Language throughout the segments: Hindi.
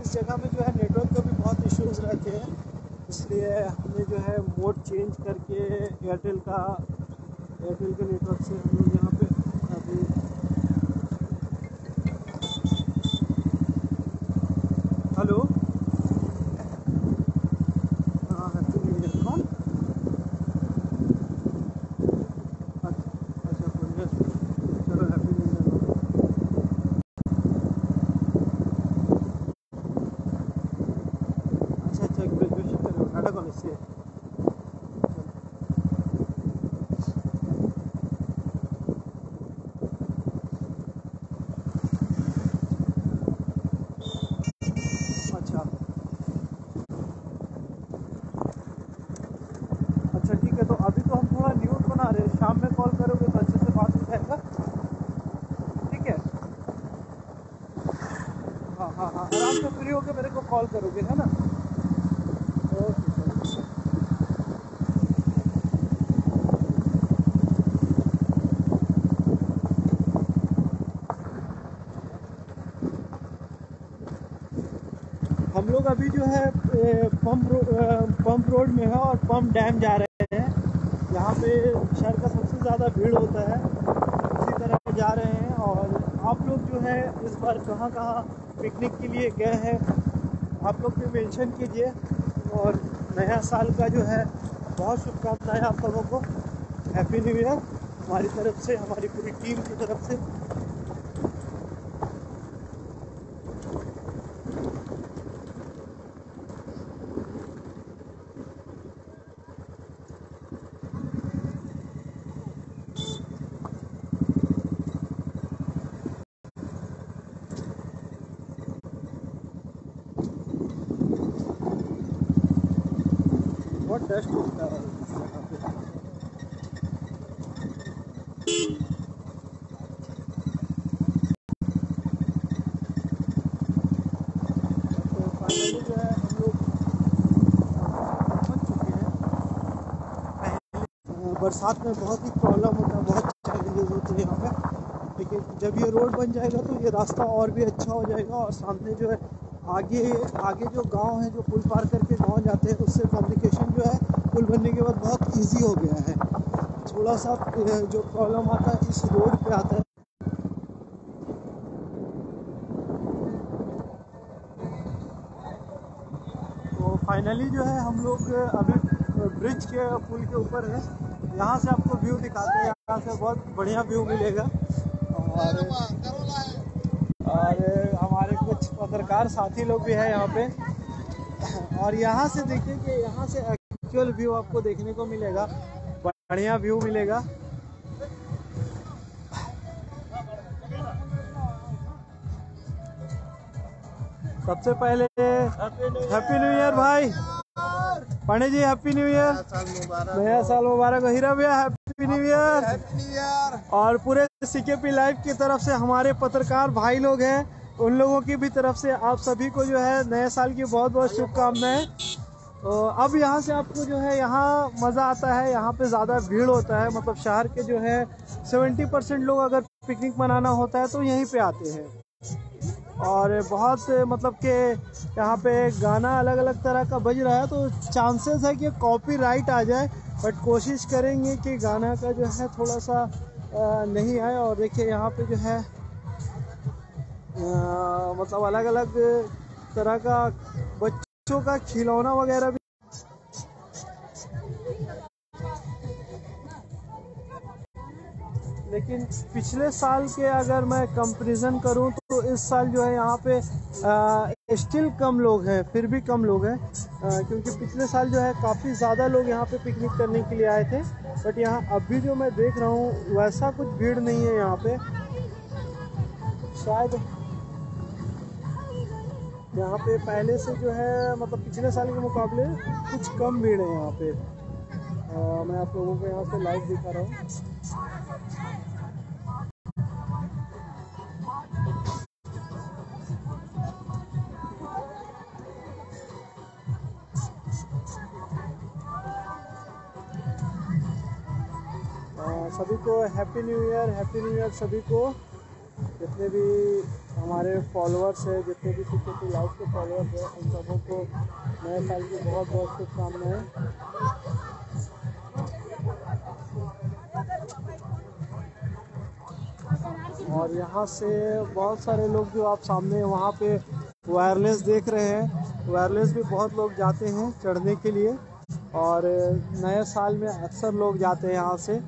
इस जगह में जो है नेटवर्क का भी बहुत इश्यूज़ रहते हैं, इसलिए हमने जो है मोड चेंज करके एयरटेल के नेटवर्क से हम लोग यहाँ पे अभी हेलो हाँ हैप्पी न्यू ईयर कौन अच्छा चलो हैप्पी न्यू ईयर। अच्छा ग्रेजुएशन कर रहे हो टाटा कॉलेज से। अच्छा अच्छा ठीक है, तो अभी तो हम थोड़ा न्यूज़ बना रहे हैं, शाम में कॉल करोगे तो अच्छे से बात हो जाएगा। ठीक है हाँ हाँ हाँ, आराम से फ्री होकर मेरे को कॉल करोगे है ना। ओके चलो। हम लोग अभी जो है पंप रोड में है और पंप डैम जा रहे हैं। यहाँ पे शहर का सबसे ज़्यादा भीड़ होता है, इसी तरह जा रहे हैं। और आप लोग जो है इस बार कहाँ कहाँ पिकनिक के लिए गए हैं आप लोग भी मेंशन कीजिए। और नया साल का जो है बहुत शुभकामनाएं आप सबों को, हैप्पी न्यू ईयर हमारी तरफ से, हमारी पूरी टीम की तरफ से। बहुत डस्ट होता है यहाँ पे। तो फाइनली जो है हम लोग पहुँच चुके हैं। बरसात में बहुत ही प्रॉब्लम होता है, बहुत चैलेंजेस होते हैं यहाँ पे, लेकिन जब ये रोड बन जाएगा तो ये रास्ता और भी अच्छा हो जाएगा। और सामने जो है आगे आगे जो गांव है, जो पुल पार करके गांव जाते हैं, उससे कम्युनिकेशन जो है पुल बनने के बाद बहुत इजी हो गया है। थोड़ा सा जो प्रॉब्लम आता है इस रोड पे आता है। तो फाइनली जो है हम लोग अभी ब्रिज के पुल के ऊपर है। यहाँ से आपको व्यू दिखाते हैं, यहाँ से बहुत बढ़िया व्यू मिलेगा। और हमारे कुछ पत्रकार साथी लोग भी हैं यहाँ पे। और यहाँ से देखिए कि यहाँ से एक्चुअल व्यू आपको देखने को मिलेगा, बढ़िया व्यू मिलेगा। सबसे पहले हैप्पी न्यू ईयर भाई Pandey ji, happy new year, नया साल मुबारक। हीरा भैया हैप्पी न्यू ईयर। और पूरे सीकेपी लाइव की तरफ से हमारे पत्रकार भाई लोग हैं, उन लोगों की भी तरफ से आप सभी को जो है नए साल की बहुत बहुत शुभकामनाएं। तो अब यहाँ से आपको जो है यहाँ मज़ा आता है, यहाँ पे ज़्यादा भीड़ होता है। मतलब शहर के जो है 70% लोग अगर पिकनिक मनाना होता है तो यहीं पे आते हैं। और बहुत मतलब कि यहाँ पे गाना अलग अलग तरह का बज रहा है, तो चांसेस है कि कॉपीराइट आ जाए, बट कोशिश करेंगे कि गाना का जो है थोड़ा सा नहीं आए। और देखिए यहाँ पे जो है मतलब अलग अलग तरह का बच्चों का खिलौना वगैरह भी। लेकिन पिछले साल के अगर मैं कंपैरिजन करूं तो इस साल जो है यहाँ पे स्टिल कम लोग हैं, फिर भी कम लोग हैं। क्योंकि पिछले साल जो है काफ़ी ज़्यादा लोग यहाँ पे पिकनिक करने के लिए आए थे, बट यहाँ अभी जो मैं देख रहा हूँ वैसा कुछ भीड़ नहीं है यहाँ पे। शायद यहाँ पे पहले से जो है मतलब पिछले साल के मुकाबले कुछ कम भीड़ है यहाँ पे। मैं आप लोगों को यहाँ से लाइव दिखा रहा हूँ। सभी को happy new year, happy new year सभी को, जितने भी हमारे फॉलोअर्स हैं, जितने भी CKT लाइव के फॉलोअर्स हैं, उन सबों को नए साल की बहुत बहुत शुभकामनाएं। और यहाँ से बहुत सारे लोग जो आप सामने वहाँ पे वायरलेस देख रहे हैं, वायरलेस भी बहुत लोग जाते हैं चढ़ने के लिए, और नए साल में अक्सर लोग जाते हैं यहाँ से।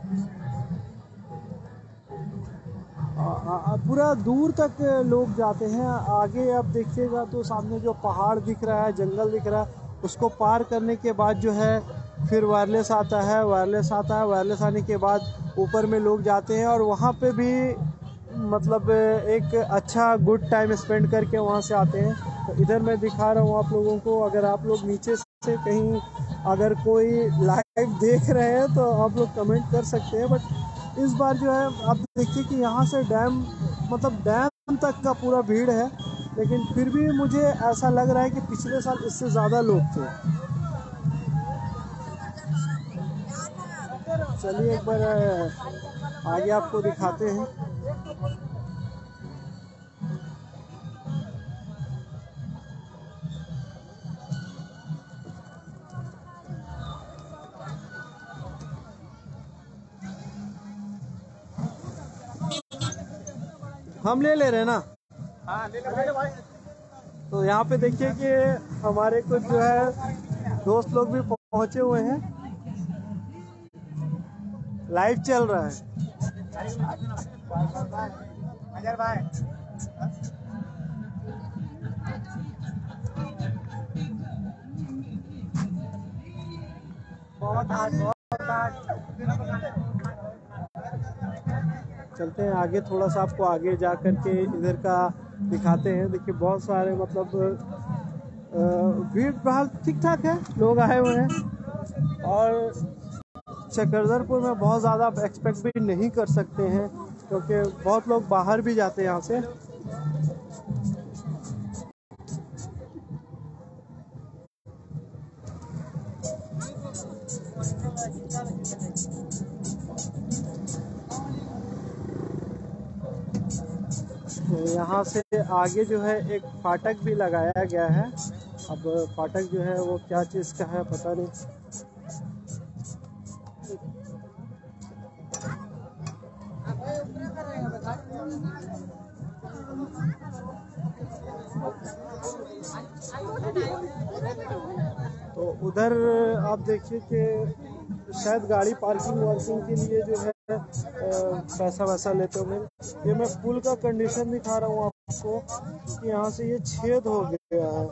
पूरा दूर तक लोग जाते हैं। आगे आप देखिएगा तो सामने जो पहाड़ दिख रहा है, जंगल दिख रहा है, उसको पार करने के बाद जो है फिर वायरलेस आता है, वायरलेस आता है, वायरलेस आने के बाद ऊपर में लोग जाते हैं और वहाँ पे भी मतलब एक अच्छा गुड टाइम स्पेंड करके वहाँ से आते हैं। तो इधर मैं दिखा रहा हूँ आप लोगों को। अगर आप लोग नीचे से कहीं अगर कोई लाइव देख रहे हैं तो आप लोग कमेंट कर सकते हैं। बट इस बार जो है आप देखिए कि यहाँ से डैम मतलब डैम तक का पूरा भीड़ है, लेकिन फिर भी मुझे ऐसा लग रहा है कि पिछले साल इससे ज़्यादा लोग थे। चलिए एक बार आगे आपको दिखाते हैं। हम ले रहे हैं ना? हाँ ले भाई। तो यहाँ पे देखिए कि हमारे कुछ जो है दोस्त लोग भी पहुँचे हुए हैं, लाइव चल रहा है। चलते हैं आगे, थोड़ा सा आपको आगे जा कर के इधर का दिखाते हैं। देखिए बहुत सारे मतलब भीड़ भाड़ ठीक ठाक है, लोग आए हुए हैं। और चक्रधरपुर में बहुत ज़्यादा आप एक्सपेक्ट भी नहीं कर सकते हैं, क्योंकि बहुत लोग बाहर भी जाते हैं यहाँ से। यहाँ से आगे जो है एक फाटक भी लगाया गया है। अब फाटक जो है वो क्या चीज़ का है पता नहीं। तो उधर आप देखिए कि शायद गाड़ी पार्किंग वार्किंग के लिए जो है पैसा वैसा लेते होंगे। ये मैं पुल का कंडीशन दिखा रहा हूँ आपको कि यहाँ से ये छेद हो गया है।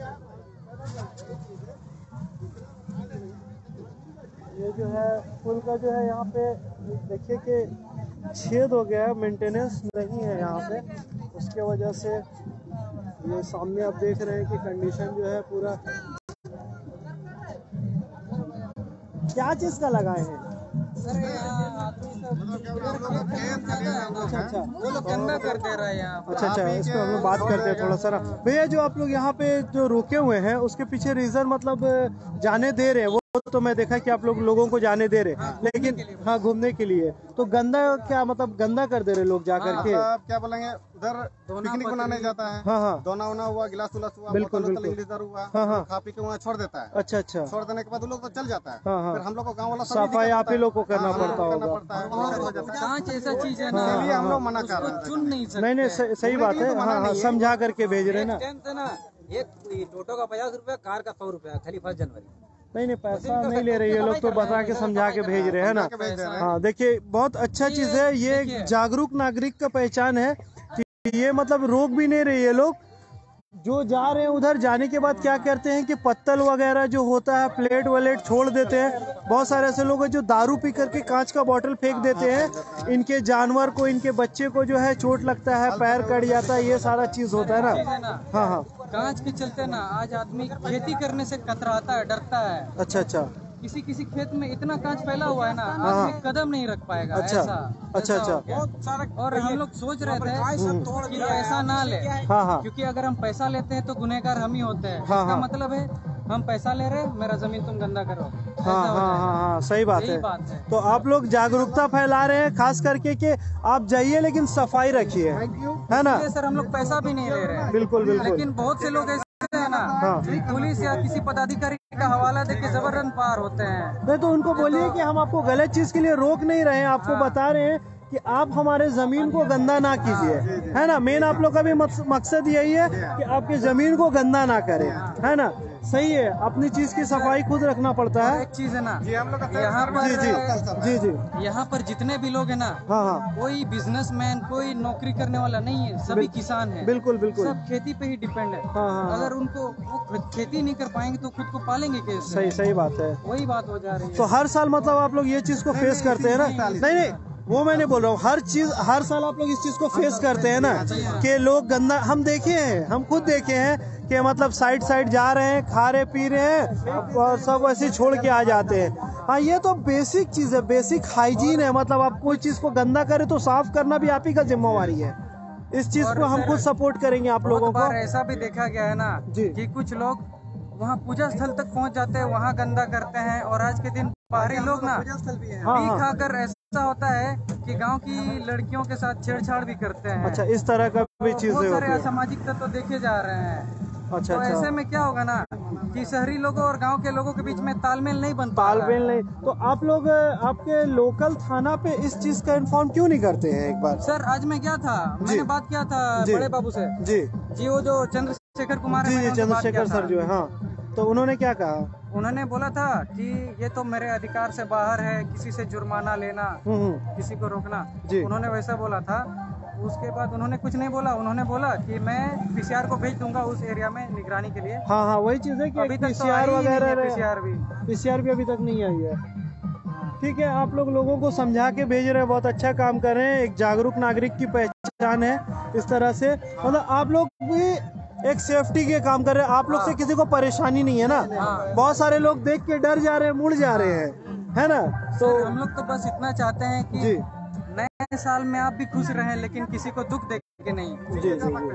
ये जो है पुल का जो है यहाँ पे देखिए कि छेद हो गया है, मेंटेनेंस नहीं है यहाँ पे, उसके वजह से ये सामने आप देख रहे हैं कि कंडीशन जो है पूरा क्या चीज़ का लगाए हैं। अच्छा वो लोग गंदा कर दे रहा है यहाँ। अच्छा इस पर हम लोग बात करते हैं थोड़ा सा। भैया जो आप लोग यहाँ पे जो रुके हुए हैं उसके पीछे रीजन मतलब जाने दे रहे हैं, वो तो मैं देखा कि आप लोगों को जाने दे रहे हैं, लेकिन हाँ घूमने के लिए तो गंदा क्या मतलब गंदा कर दे रहे लोग जा करके। क्या बोलेंगे, उधर पिकनिक बनाने जाता है। हाँ दोना उना हुआ, गिलास उलास हुआ, बिल्कुल हुआ, हाँ खा पी के वहाँ छोड़ देता है। अच्छा छोड़ देने के बाद लोग तो चल जाता है। हाँ फिर हम लोग को गाँव वाला सफाई आप ही लोग को करना पड़ता होगा। कांच ऐसा चीज है ना, इसलिए हम लोग मना कर रहे हैं। चुन नहीं सकते। नहीं सही बात है। हाँ समझा करके भेज रहे ना। एक टोटो का 50 रुपया, कार का 100 रुपया, खाली 1 जनवरी। नहीं पैसा नहीं ले रहे ये लोग, तो बता के समझा के भेज रहे हैं ना। हाँ देखिए बहुत अच्छा चीज है, ये जागरूक नागरिक का पहचान है कि ये मतलब रोक भी नहीं रहे ये लोग। जो जा रहे हैं उधर जाने के बाद क्या करते हैं कि पत्तल वगैरह जो होता है, प्लेट वलेट छोड़ देते हैं। बहुत सारे ऐसे लोग हैं जो दारू पी करके कांच का बोतल फेंक देते हैं। इनके जानवर को, इनके बच्चे को जो है चोट लगता है, पैर कट जाता है, ये सारा चीज होता है ना। हाँ कांच के चलते ना आज आदमी खेती करने से कतराता है, डरता है। अच्छा किसी खेत में इतना कांच फैला हुआ है ना, आदमी कदम नहीं रख पाएगा। अच्छा बहुत सारा। और हम लोग सोच रहे थे कि पैसा ना ले, क्योंकि अगर हम पैसा लेते हैं तो गुनहगार हम ही होते हैं। इसका मतलब है हम पैसा ले रहे, मेरा जमीन तुम गंदा करो। हाँ सही बात है। तो आप लोग जागरूकता फैला रहे हैं, खास करके कि आप जाइए लेकिन सफाई रखिए। है ना? सर हम लोग पैसा भी नहीं ले रहे हैं। बिल्कुल बिल्कुल। लेकिन बहुत से लोग ऐसे है ना, हाँ। पुलिस या किसी पदाधिकारी का हवाला देके जबरन पार होते हैं। नहीं तो उनको बोलिए कि हम आपको गलत चीज के लिए रोक नहीं रहे हैं, आपको बता रहे हैं कि आप हमारे जमीन को गंदा ना कीजिए, है ना? मेन आप लोग का भी मकसद यही है कि आपकी जमीन को गंदा ना करें, है ना? सही है, अपनी चीज की सफाई खुद रखना पड़ता है। एक चीज है ना, यहाँ जी जी यहाँ पर जितने भी लोग हैं ना, हाँ हाँ कोई बिजनेसमैन, कोई नौकरी करने वाला नहीं है, सभी किसान हैं। बिल्कुल बिल्कुल। सब खेती पे ही डिपेंड है। हाँ। अगर उनको वो खेती नहीं कर पाएंगे तो खुद को पालेंगे कैसे? सही बात है। वही बात हो जा रही है। तो हर साल मतलब आप लोग ये चीज को फेस करते हैं ना? नहीं वो मैं नहीं बोल रहा हूँ, हर साल आप लोग इस चीज को फेस करते हैं ना कि लोग गंदा, हम देखे हैं, हम खुद देखे हैं कि मतलब साइड जा रहे हैं, खा रहे पी रहे हैं और सब ऐसे छोड़ के आ जाते हैं। हाँ ये तो बेसिक चीज है, बेसिक हाइजीन है। मतलब आप कोई चीज को गंदा करें तो साफ करना भी आप ही का जिम्मेवारी है। इस चीज को हम खुद सपोर्ट करेंगे आप लोगों को। ऐसा भी देखा गया है ना कि कुछ लोग वहाँ पूजा स्थल तक पहुँच जाते हैं, वहाँ गंदा करते हैं, और आज के दिन बाहरी लोग ना पी खाकर ऐसा होता है कि गांव की लड़कियों के साथ छेड़छाड़ भी करते हैं। अच्छा, इस तरह का भी चीजें होती है। असामाजिक तत्व देखे जा रहे हैं। अच्छा तो ऐसे में क्या होगा ना कि शहरी लोगों और गांव के लोगों के बीच में तालमेल नहीं बन पा रहा। तालमेल नहीं, तो आप लोग आपके लोकल थाना पे इस चीज का इन्फॉर्म क्यों नहीं करते हैं? एक बार सर आज मैं क्या था, मैंने बात किया था बड़े बाबू से। जी वो जो चंद्रशेखर कुमार है, जी चंद्रशेखर सर जो है, हाँ। तो उन्होंने क्या कहा? उन्होंने बोला था कि ये तो मेरे अधिकार से बाहर है, किसी से जुर्माना लेना, किसी को रोकना। उन्होंने वैसा बोला था। उसके बाद उन्होंने कुछ नहीं बोला। उन्होंने बोला कि मैं पीसीआर को भेज दूंगा उस एरिया में निगरानी के लिए। हाँ वही चीज है कि अभी तक पीसीआर वगैरह, पीसीआर भी अभी तक नहीं आई है। ठीक है, आप लोगों को समझा के भेज रहे हैं, बहुत अच्छा काम कर रहे हैं। एक जागरूक नागरिक की पहचान है इस तरह से। मतलब आप लोग भी एक सेफ्टी के काम कर रहे हैं। आप लोग से किसी को परेशानी नहीं है ना? बहुत सारे लोग देख के डर जा रहे हैं, मुड़ जा रहे हैं, है ना? तो हम लोग तो बस इतना चाहते हैं कि नए साल में आप भी खुश रहें, लेकिन किसी को दुख दे के नहीं। जी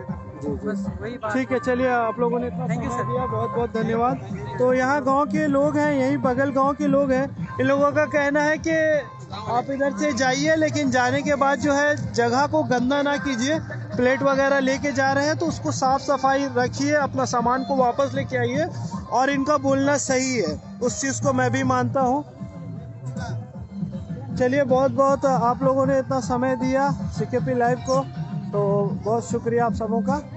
बस वही बात। ठीक है, चलिए आप लोगों ने इतना समय दिया, बहुत बहुत धन्यवाद। तो यहाँ गांव के लोग हैं, यहीं बगल गांव के लोग हैं। इन लोगों का कहना है कि आप इधर से जाइए, लेकिन जाने के बाद जो है जगह को गंदा ना कीजिए। प्लेट वगैरह लेके जा रहे हैं तो उसको साफ सफाई रखिए, अपना सामान को वापस लेके आइए। और इनका बोलना सही है, उस चीज़ को मैं भी मानता हूँ। चलिए, बहुत बहुत आप लोगों ने इतना समय दिया CKP लाइव को, तो बहुत शुक्रिया आप सबों का।